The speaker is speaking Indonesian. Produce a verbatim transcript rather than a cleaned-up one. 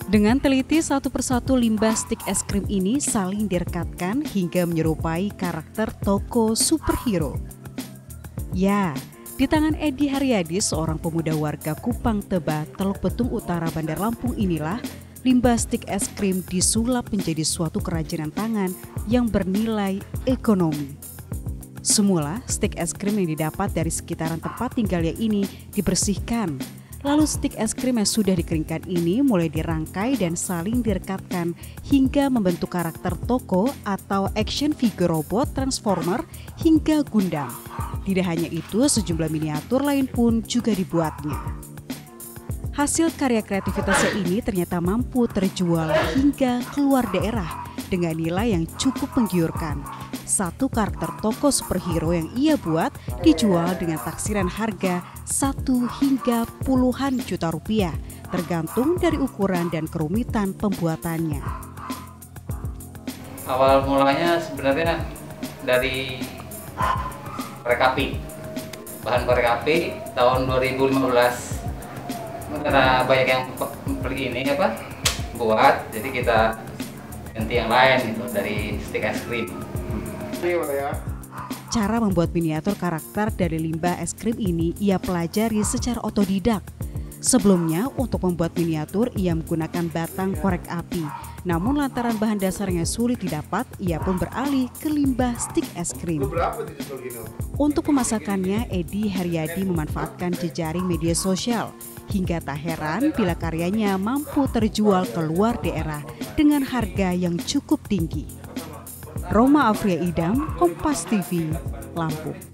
Dengan teliti satu persatu limbah stik es krim ini saling direkatkan hingga menyerupai karakter toko superhero. Ya, di tangan Edi Haryadi, seorang pemuda warga Kupang Teba, Teluk Betung Utara, Bandar Lampung inilah limbah stik es krim disulap menjadi suatu kerajinan tangan yang bernilai ekonomi. Semula, stik es krim yang didapat dari sekitaran tempat tinggalnya ini dibersihkan. Lalu stik es krim yang sudah dikeringkan ini mulai dirangkai dan saling direkatkan hingga membentuk karakter toko atau action figure robot, transformer, hingga Gundam. Tidak hanya itu, sejumlah miniatur lain pun juga dibuatnya. Hasil karya kreativitasnya ini ternyata mampu terjual hingga keluar daerah dengan nilai yang cukup menggiurkan. Satu karakter toko superhero yang ia buat dijual dengan taksiran harga satu hingga puluhan juta rupiah, tergantung dari ukuran dan kerumitan pembuatannya. Awal mulanya sebenarnya dari korek api, bahan korek api tahun dua ribu lima belas. Karena banyak yang beli ini apa buat, jadi kita ganti yang lain gitu dari stik es krim. Cara membuat miniatur karakter dari limbah es krim ini ia pelajari secara otodidak. Sebelumnya untuk membuat miniatur ia menggunakan batang korek api. Namun lantaran bahan dasarnya sulit didapat, ia pun beralih ke limbah stik es krim. Untuk pemasakannya, Edi Haryadi memanfaatkan jejaring media sosial. Hingga tak heran bila karyanya mampu terjual ke luar daerah dengan harga yang cukup tinggi. Roma Afria Idam, Kompas T V, Lampung.